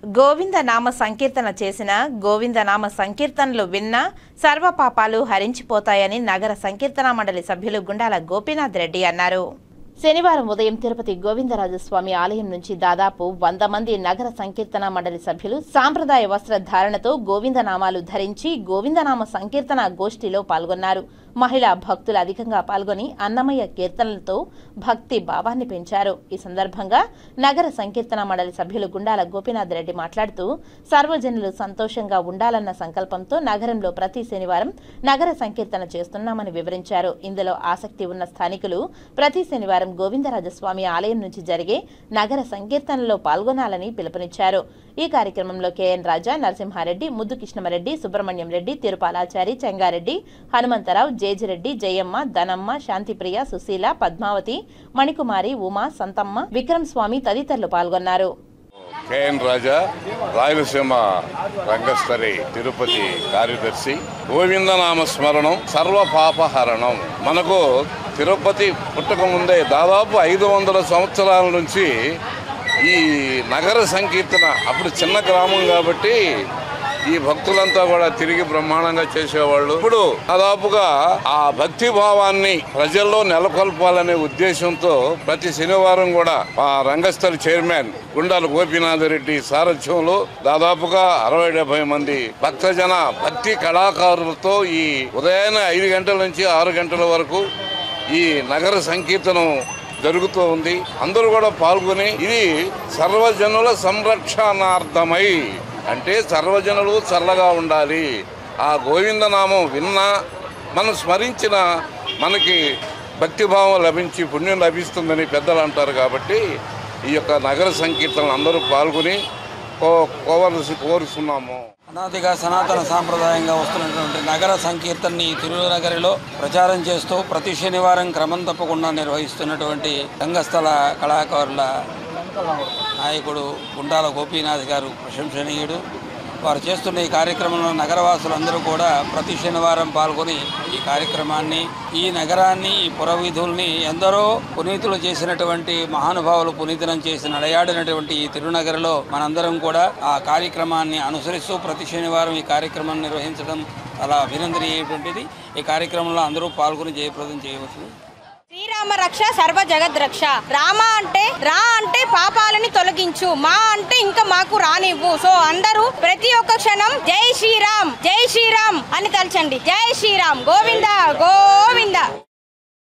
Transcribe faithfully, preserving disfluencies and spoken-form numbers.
గోవిందనామ సంకీర్తన చేసిన గోవిందనామ సంకీర్తనలు విన్నా సర్వపాపాలు హరించిపోతాయని నగర సంకీర్తన మండలి సభ్యులు గుండాల గోపీనాథ్ రెడ్డి అన్నారు. శనివారం ఉదయం తిరుపతి గోవిందరాజస్వామి ఆలయం నుంచి దాదాపు వంద మంది నగర సంకీర్తన మండలి సభ్యులు సాంప్రదాయ వస్త్ర ధారణతో గోవిందనామాలు ధరించి గోవిందనామ సంకీర్తన గోష్ఠిలో పాల్గొన్నారు. మహిళా భక్తులు అధికంగా పాల్గొని అన్నమయ్య కీర్తనలతో భక్తి భావాన్ని పెంచారు. ఈ సందర్భంగా నగర సంకీర్తన మండలి సభ్యులు గుండాల గోపీనాథ్ రెడ్డి మాట్లాడుతూ సర్వజనులు సంతోషంగా ఉండాలన్న సంకల్పంతో నగరంలో ప్రతి శనివారం నగర సంకీర్తన చేస్తున్నామని వివరించారు. ఇందులో ఆసక్తి ఉన్న స్థానికులు ప్రతి శనివారం గోవిందరాజస్వామి ఆలయం నుంచి జరిగే నగర సంకీర్తనలో పాల్గొనాలని పిలుపునిచ్చారు. ఈ కార్యక్రమంలో కెఎన్ రాజా, నరసింహారెడ్డి, ముద్దు కృష్ణమరెడ్డి, సుబ్రహ్మణ్యం రెడ్డి, తిరుపాలాచారి, చెంగారెడ్డి, హనుమంతరావు, జేజిరెడ్డి, జయమ్మ, ధనమ్మ, శాంతిప్రియ, సుశీల, పద్మావతి, మణికుమారి, ఉమా, సంతమ్మ, విక్రమ్ స్వామి తదితరులు పాల్గొన్నారు. కెఎన్ రాజా, రాయలసీమ రంగస్థలి తిరుపతి కార్యదర్శి. గోవిందనామ స్మరణం సర్వపాపహరణం. మనకు తిరుపతి పుట్టక ముందే దాదాపు ఐదు వందల సంవత్సరాల నుంచి ఈ నగర సంకీర్తన, అప్పుడు చిన్న గ్రామం కాబట్టి ఈ భక్తులంతా కూడా తిరిగి బ్రహ్మాండంగా చేసేవాళ్ళు. ఇప్పుడు దాదాపుగా ఆ భక్తి భావాన్ని ప్రజల్లో నెలకొల్పాలనే ఉద్దేశంతో ప్రతి శనివారం కూడా ఆ రంగస్థలి చైర్మన్ గుండాల గోపీనాథ్ రెడ్డి సారథ్యంలో దాదాపుగా అరవై డెబ్బై మంది భక్తజన భక్తి కళాకారులతో ఈ ఉదయాన్నే ఐదు గంటల నుంచి ఆరు గంటల వరకు ఈ నగర సంకీర్తనం జరుగుతూ ఉంది. అందరూ కూడా పాల్గొని ఇది సర్వజనుల సంరక్షణార్థమై, అంటే సర్వజనులు చల్లగా ఉండాలి, ఆ గోవిందనామం విన్నా మనం స్మరించిన మనకి భక్తిభావం లభించి పుణ్యం లభిస్తుందని పెద్దలు అంటారు. కాబట్టి ఈ యొక్క నగర సంకీర్తనలు అందరూ పాల్గొని కోవలసి కోరుతున్నాము. అనాదిగా సనాతన సాంప్రదాయంగా వస్తున్నటువంటి నగర సంకీర్తనని తిరునగరిలో ప్రచారం చేస్తూ ప్రతి శనివారం క్రమం తప్పకుండా నిర్వహిస్తున్నటువంటి రంగస్థల కళాకారుల నాయకుడు గుండాల గోపీనాథ్ గారు ప్రశంసనీయుడు. వారు చేస్తున్న ఈ కార్యక్రమంలో నగరవాసులందరూ కూడా ప్రతి శనివారం పాల్గొని ఈ కార్యక్రమాన్ని, ఈ నగరాన్ని, ఈ పురవీధుల్ని ఎందరో పునీతులు చేసినటువంటి మహానుభావులు పునీతనం చేసి నడయాడినటువంటి ఈ తిరునగరిలో మనందరం కూడా ఆ కార్యక్రమాన్ని అనుసరిస్తూ ప్రతి శనివారం ఈ కార్యక్రమాన్ని నిర్వహించడం చాలా అభినందనీయటువంటిది. ఈ కార్యక్రమంలో అందరూ పాల్గొని జయప్రదం చేయవచ్చు. శ్రీరామ రక్ష సర్వ జగద్ రక్ష. రామ అంటే రా అంటే పాపాలని తొలగించు, మా అంటే ఇంకా మాకు రానివ్వు. సో అందరూ ప్రతి ఒక్క క్షణం జై శ్రీరామ్ జై శ్రీరామ్ అని తలచండి. జై శ్రీరామ్, గోవింద గోవింద.